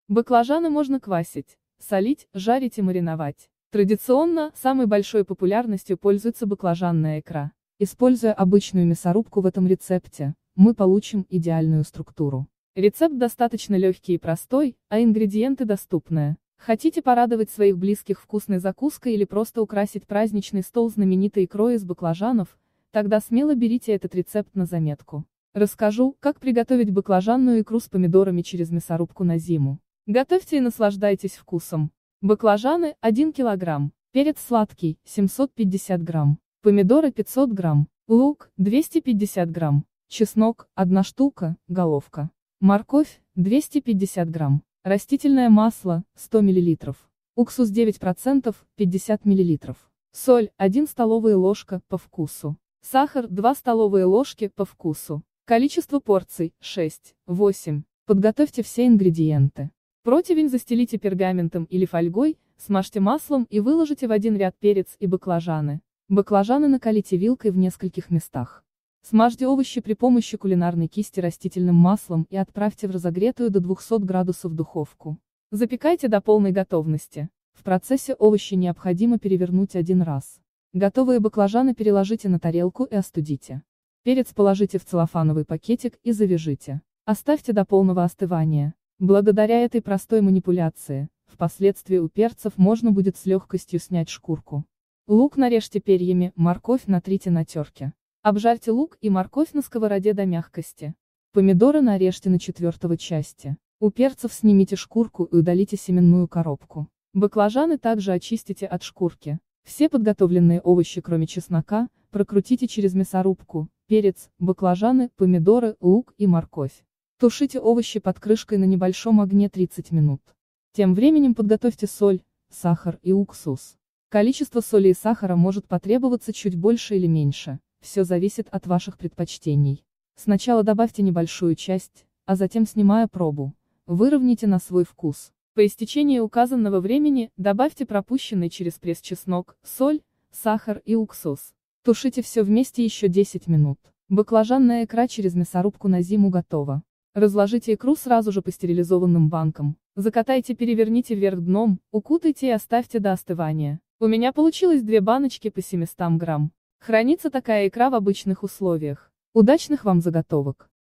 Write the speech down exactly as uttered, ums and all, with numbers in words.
Баклажаны можно квасить, солить, жарить и мариновать. Традиционно, самой большой популярностью пользуется баклажанная икра. Используя обычную мясорубку в этом рецепте, мы получим идеальную структуру. Рецепт достаточно легкий и простой, а ингредиенты доступные. Хотите порадовать своих близких вкусной закуской или просто украсить праздничный стол знаменитой икрой из баклажанов? Тогда смело берите этот рецепт на заметку. Расскажу, как приготовить баклажанную икру с помидорами через мясорубку на зиму. Готовьте и наслаждайтесь вкусом. Баклажаны – один килограмм, перец сладкий – семьсот пятьдесят грамм, помидоры – пятьсот грамм, лук – двести пятьдесят грамм, чеснок – одна штука, головка, морковь – двести пятьдесят грамм, растительное масло – сто миллилитров, уксус девять процентов – пятьдесят миллилитров, соль – одна столовая ложка по вкусу, сахар – две столовые ложки по вкусу, количество порций – шесть-восемь. Подготовьте все ингредиенты. Противень застелите пергаментом или фольгой, смажьте маслом и выложите в один ряд перец и баклажаны. Баклажаны накалите вилкой в нескольких местах. Смажьте овощи при помощи кулинарной кисти растительным маслом и отправьте в разогретую до двухсот градусов духовку. Запекайте до полной готовности. В процессе овощи необходимо перевернуть один раз. Готовые баклажаны переложите на тарелку и остудите. Перец положите в целлофановый пакетик и завяжите. Оставьте до полного остывания. Благодаря этой простой манипуляции, впоследствии у перцев можно будет с легкостью снять шкурку. Лук нарежьте перьями, морковь натрите на терке. Обжарьте лук и морковь на сковороде до мягкости. Помидоры нарежьте на четвертого части. У перцев снимите шкурку и удалите семенную коробку. Баклажаны также очистите от шкурки. Все подготовленные овощи, кроме чеснока, прокрутите через мясорубку: перец, баклажаны, помидоры, лук и морковь. Тушите овощи под крышкой на небольшом огне тридцать минут. Тем временем подготовьте соль, сахар и уксус. Количество соли и сахара может потребоваться чуть больше или меньше, все зависит от ваших предпочтений. Сначала добавьте небольшую часть, а затем, снимая пробу, выровняйте на свой вкус. По истечении указанного времени, добавьте пропущенный через пресс чеснок, соль, сахар и уксус. Тушите все вместе еще десять минут. Баклажанная икра через мясорубку на зиму готова. Разложите икру сразу же по стерилизованным банкам. Закатайте, переверните вверх дном, укутайте и оставьте до остывания. У меня получилось две баночки по семьсот грамм. Хранится такая икра в обычных условиях. Удачных вам заготовок!